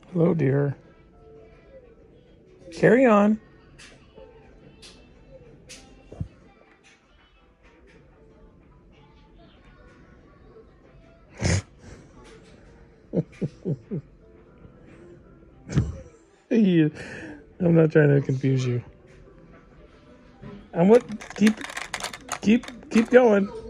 Hello, dear. Carry on. I'm not trying to confuse you. Keep going.